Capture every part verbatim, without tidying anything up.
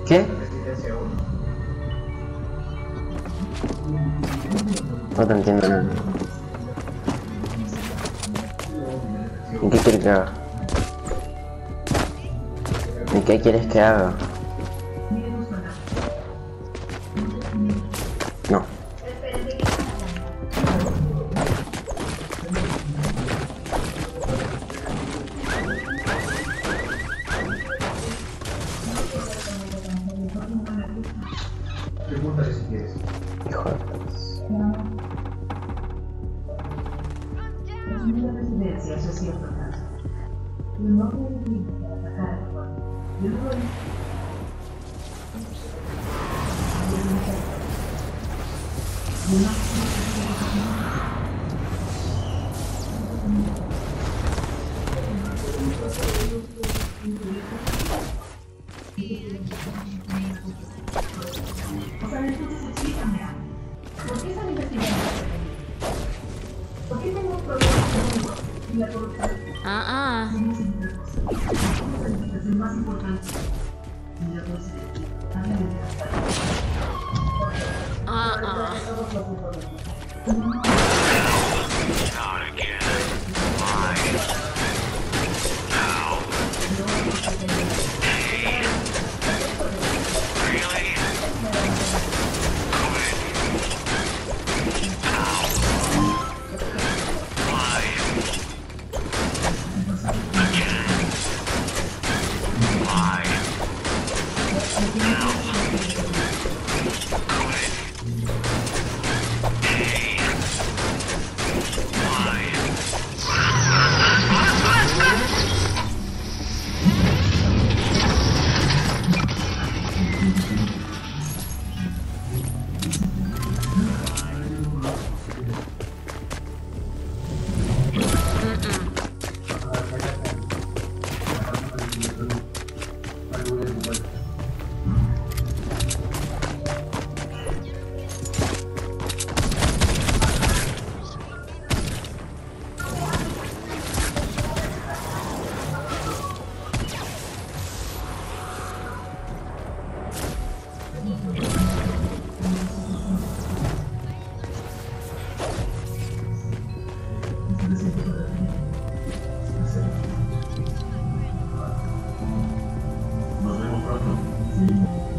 ¿Qué? No te entiendo nada. ¿Y qué quieres que haga? ¿Y qué quieres que haga? No. Pregúntale si quieres. Hijo de puta. Las unidas residencias recién tocadas. No puede ir para atacar a Juan. Yo no voy. O sea, entonces explícame algo. ¿Por qué están investigando? ¿Por qué tenemos problemas conmigo y la corrupción? Ah, ah. Es el más importante. Y la cosa Ah, ah. Not again. Why? How? Hey. Really? Quit. How? Why? Again. Why? How? Quit. Hey. Why? Nos vemos pronto.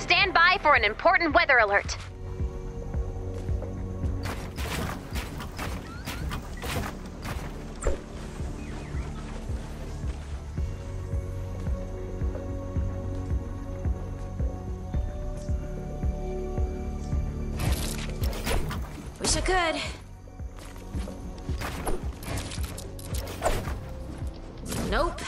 Stand by for an important weather alert. Wish I could. Nope.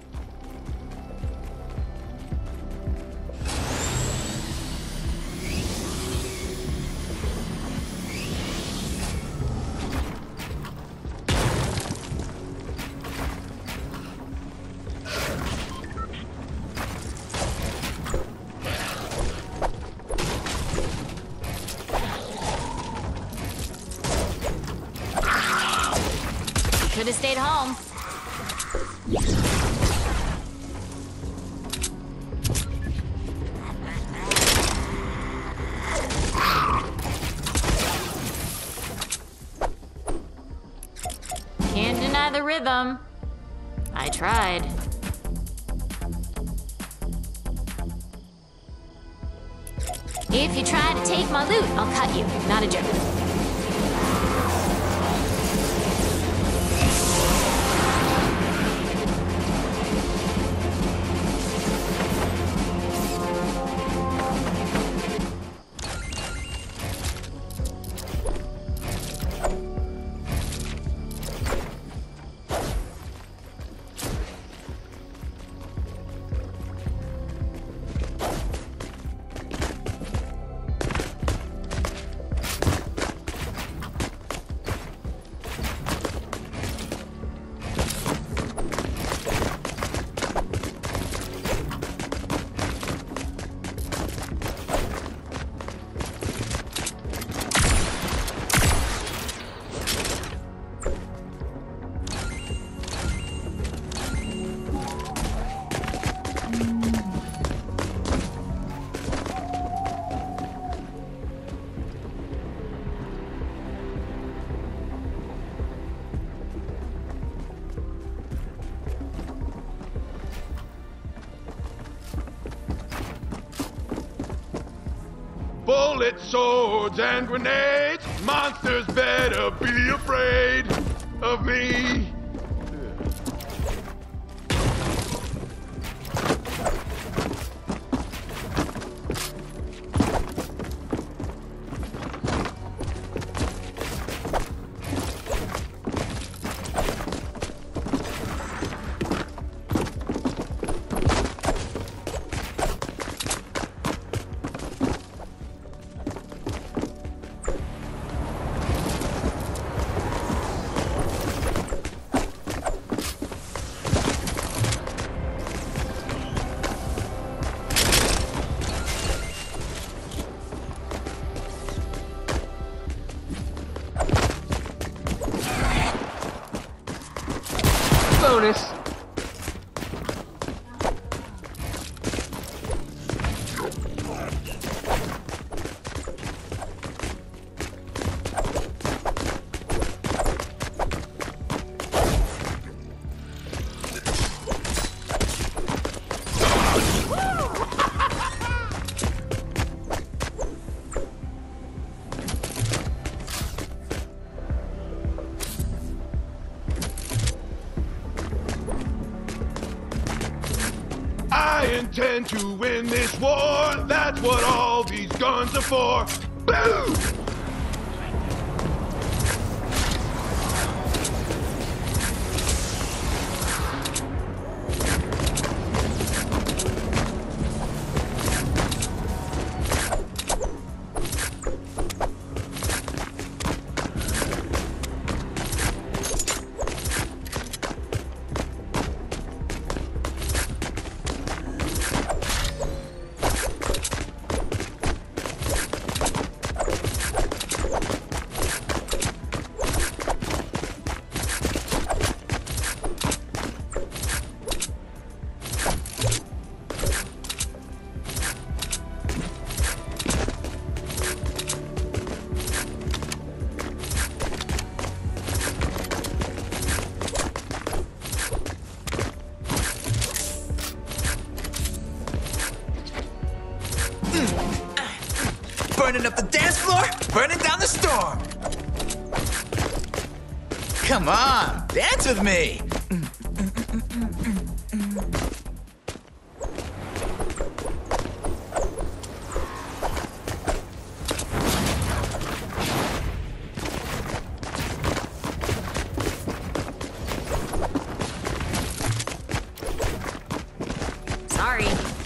Could have stayed home. Can't deny the rhythm. I tried. If you try to take my loot, I'll cut you. Not a joke. Bullets, swords, and grenades. Monsters better be afraid of me. Bonus. I intend to win this war. That's what all these guns are for. Boom! storm! Come on, dance with me! Sorry.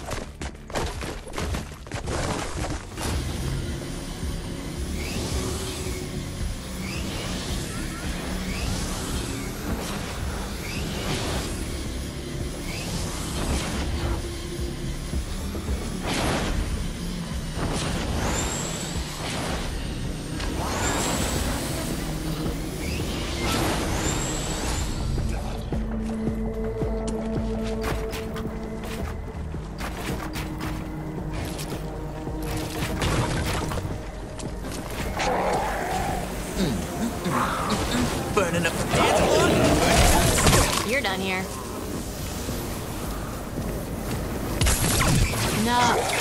Burning up the dance floor. You're done here. No.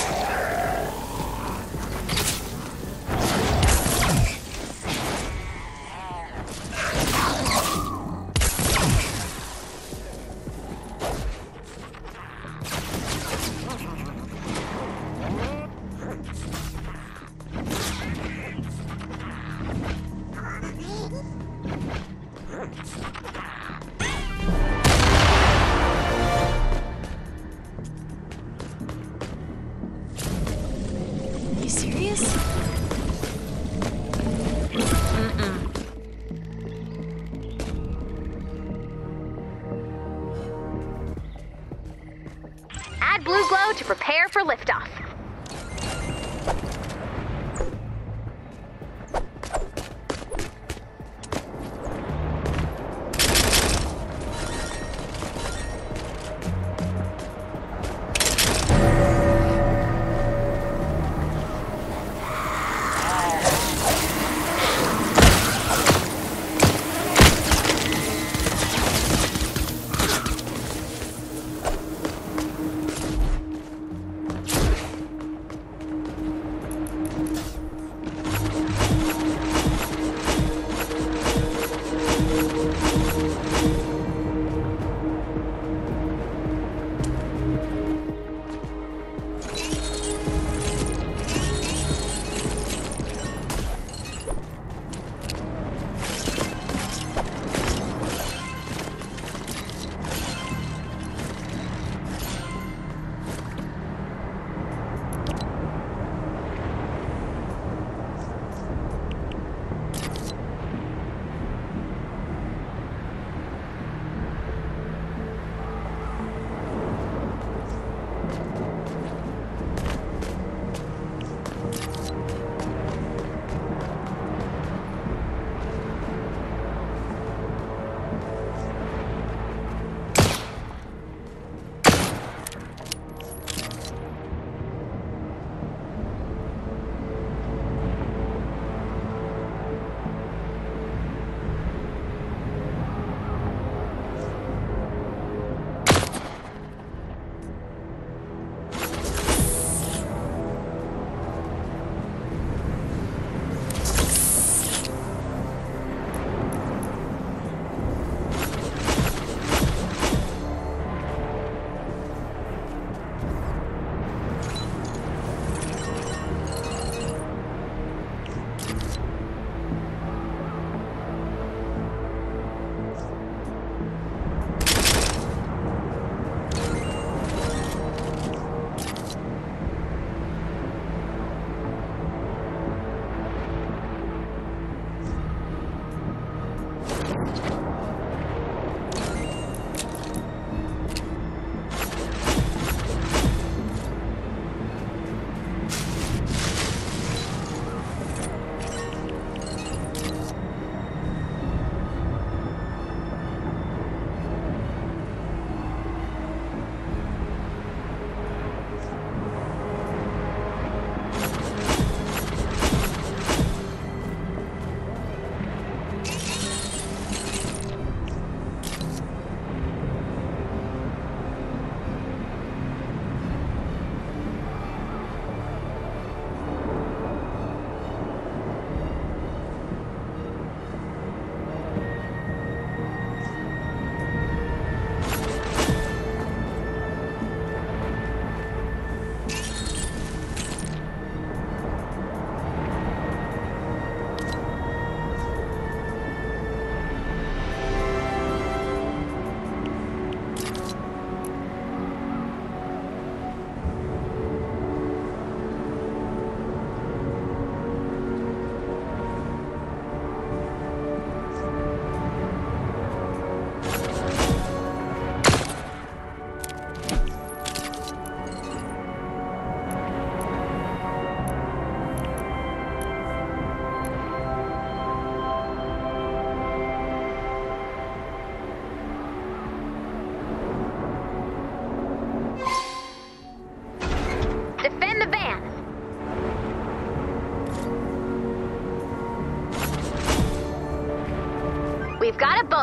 You serious? Mm-mm. Add blue glow to prepare for liftoff.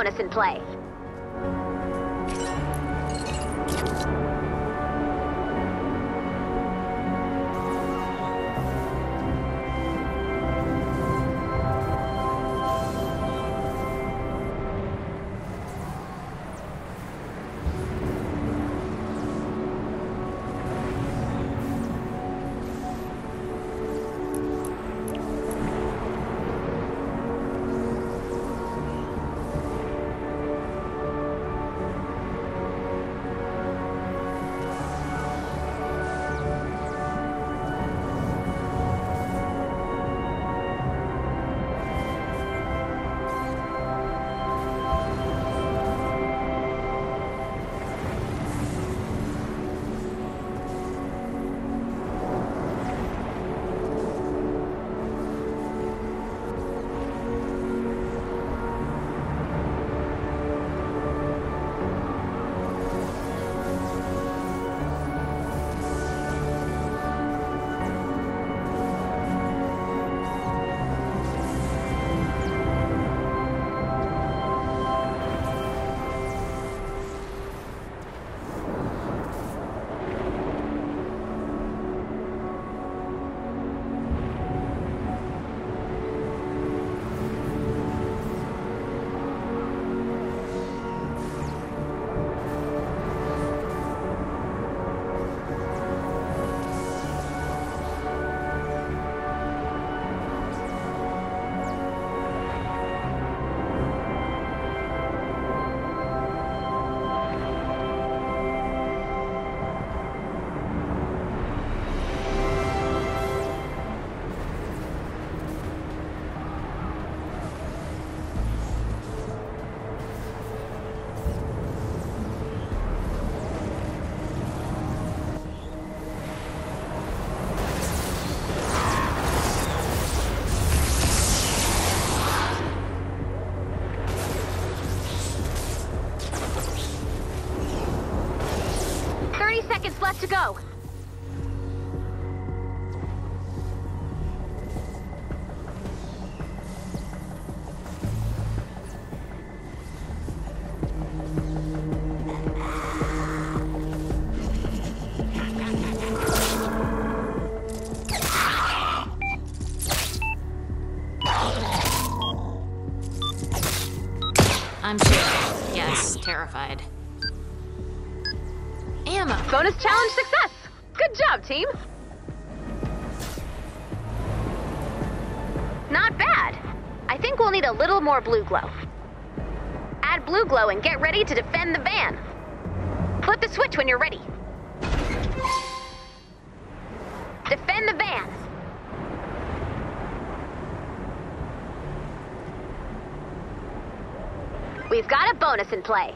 bonus in play. Seconds left to go. I'm shaking. Yes, terrified. Ammo. Bonus challenge success! Good job, team! Not bad. I think we'll need a little more blue glow. Add blue glow and get ready to defend the van. Flip the switch when you're ready. Defend the van. We've got a bonus in play.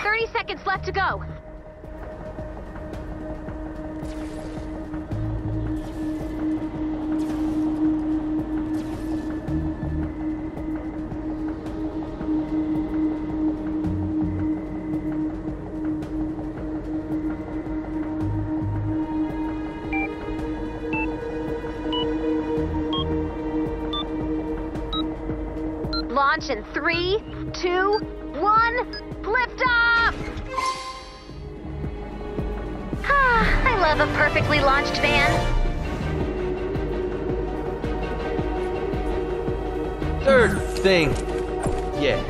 thirty seconds left to go. Launch in three, two, one, lift off! Ah, I love a perfectly launched van. Third thing. Yeah.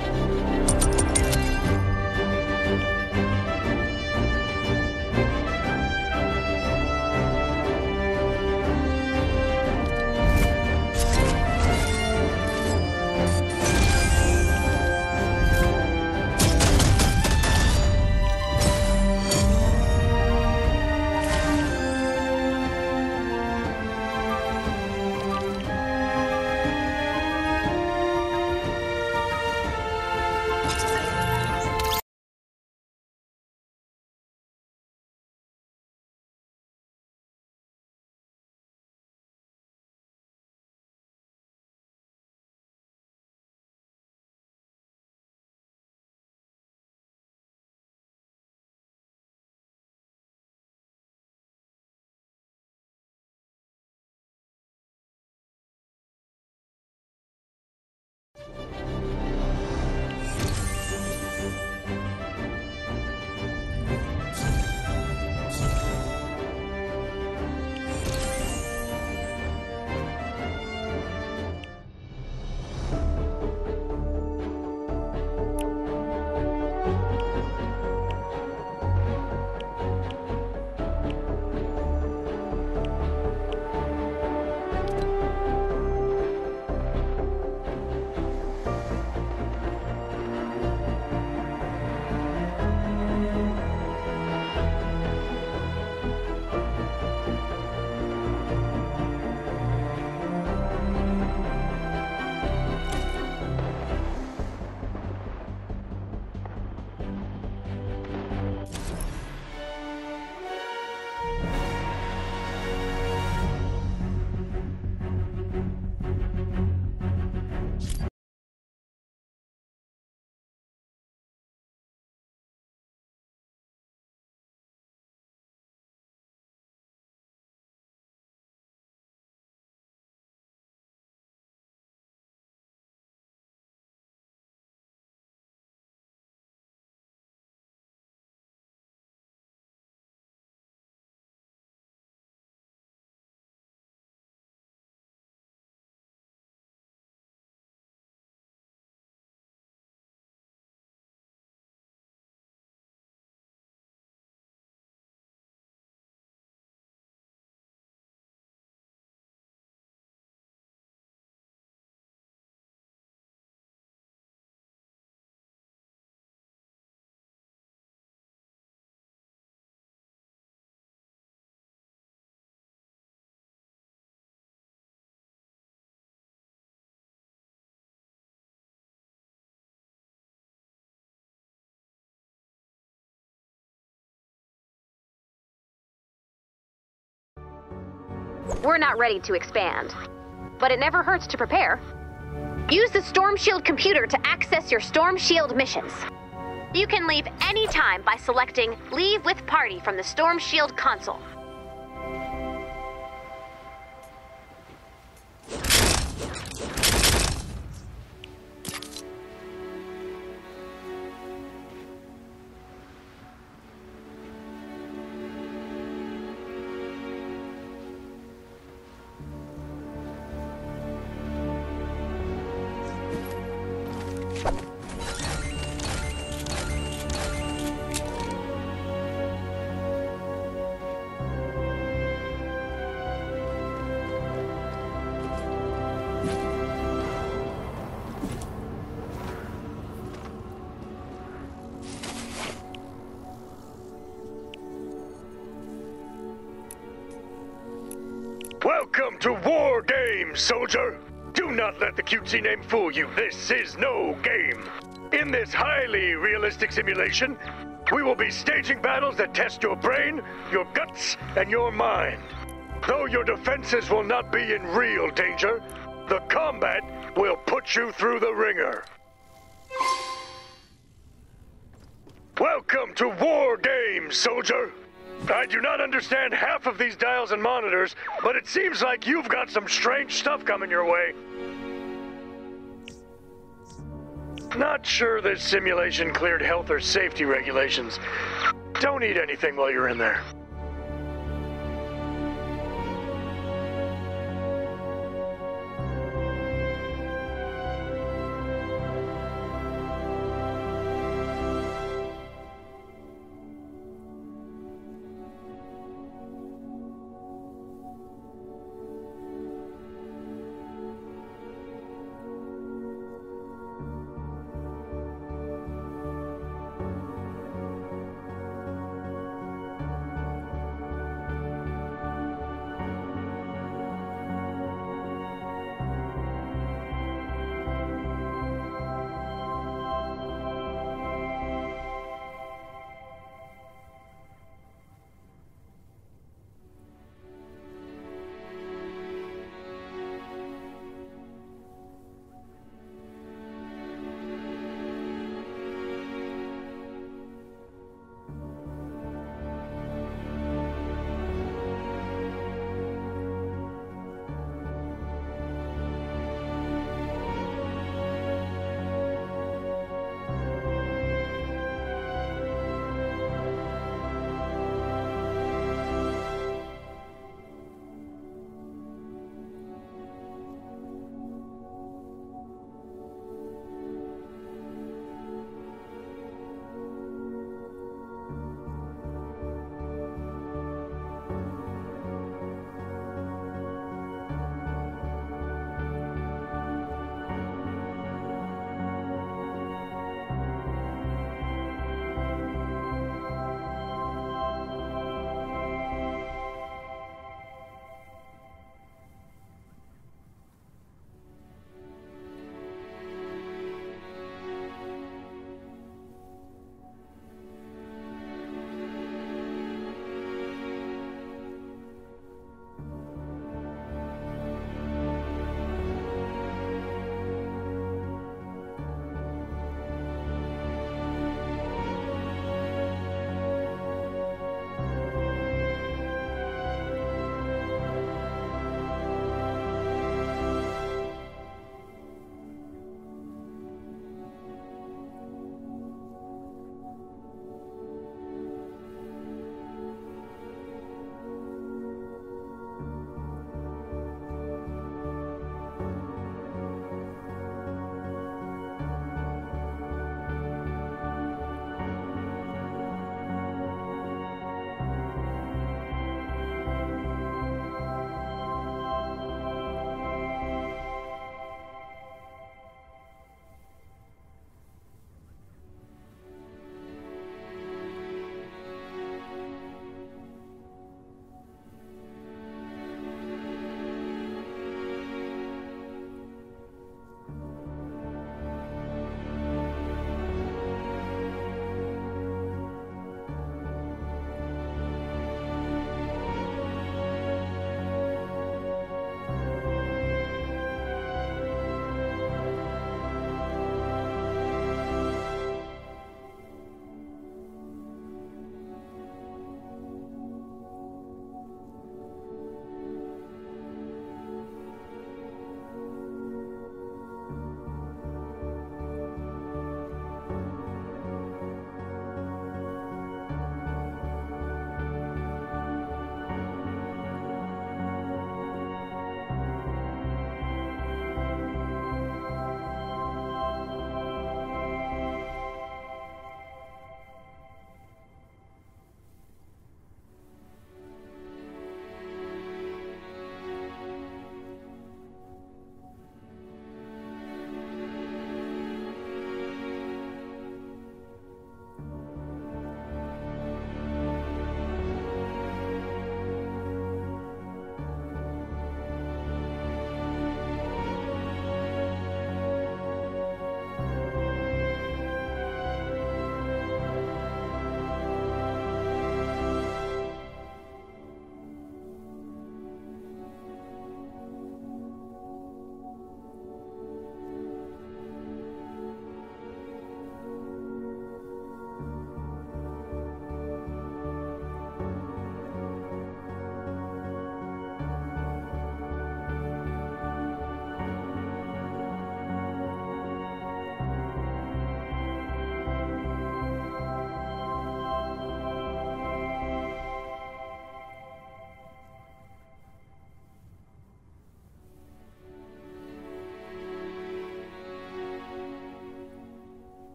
We're not ready to expand, but it never hurts to prepare. Use the Storm Shield computer to access your Storm Shield missions. You can leave anytime by selecting Leave with Party from the Storm Shield console. Welcome to War Games, soldier! Do Do not let the cutesy name fool you. This is no game. In this highly realistic simulation, we will be staging battles that test your brain, your guts, and your mind. Though your defenses will not be in real danger, the combat will put you through the ringer. Welcome to War Games, soldier. I do not understand half of these dials and monitors, but it seems like you've got some strange stuff coming your way. Not sure this simulation cleared health or safety regulations. Don't eat anything while you're in there.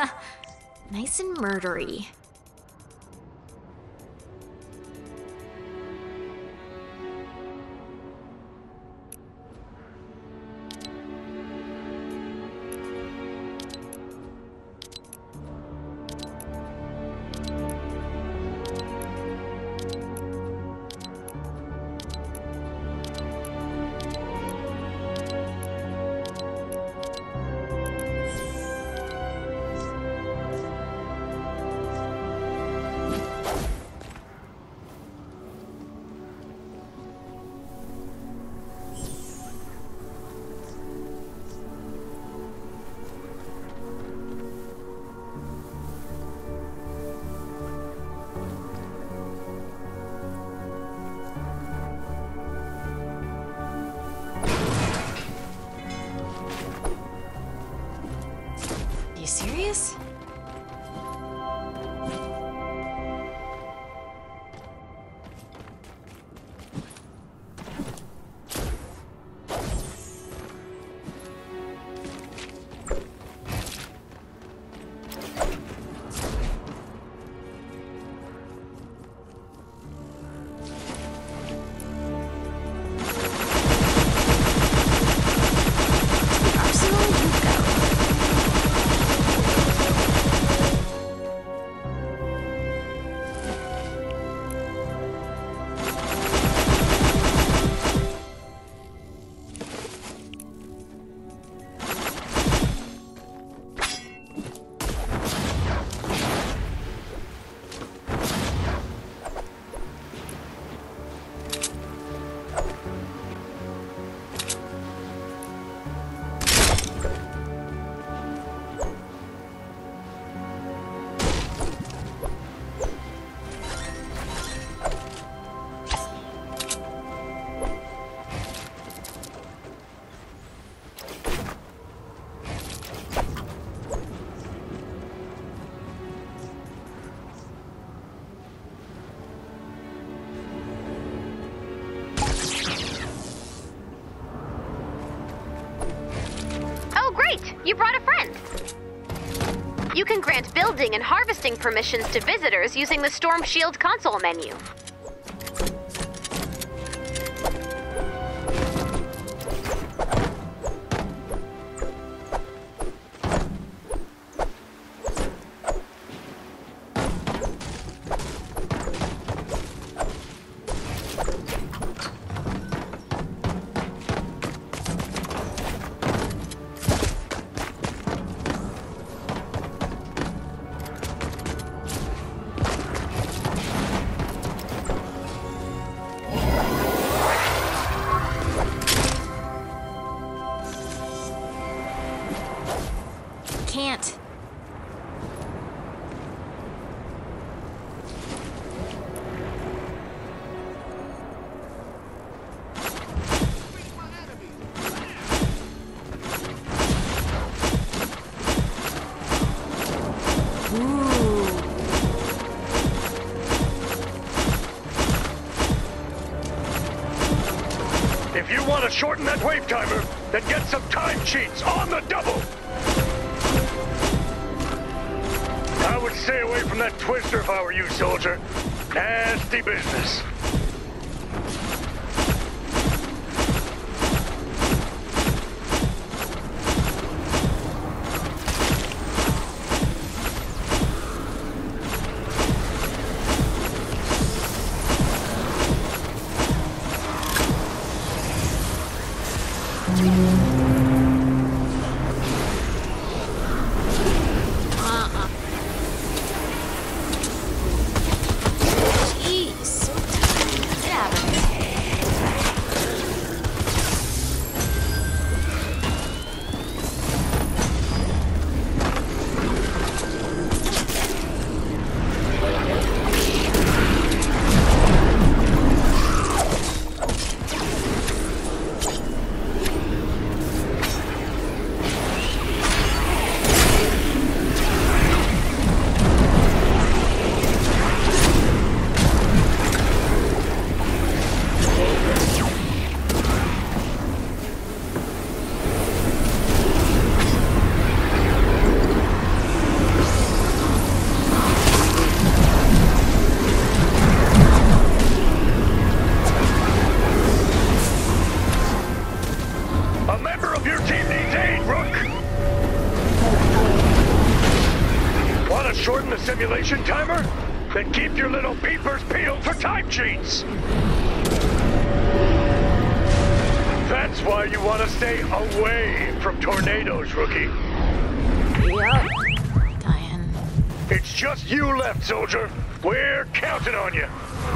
Nice and murdery. You serious? You brought a friend. You can grant building and harvesting permissions to visitors using the Storm Shield console menu. Can't. If you want to shorten that wave timer, then get some time cheats on the double! I would stay away from that twister if I were you, soldier. Nasty business. Jeez, so shorten the simulation timer? Then keep your little peepers peeled for time cheats! That's why you want to stay away from tornadoes, rookie. Yep. Diane. It's just you left, soldier. We're counting on you.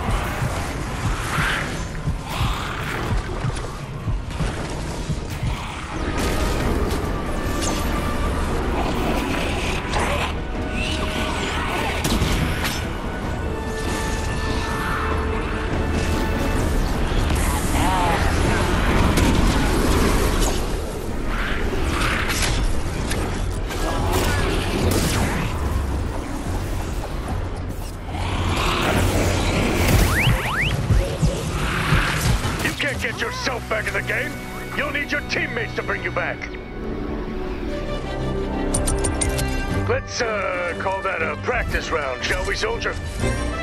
Get yourself back in the game. You'll need your teammates to bring you back. Let's, uh, call that a practice round, shall we, soldier?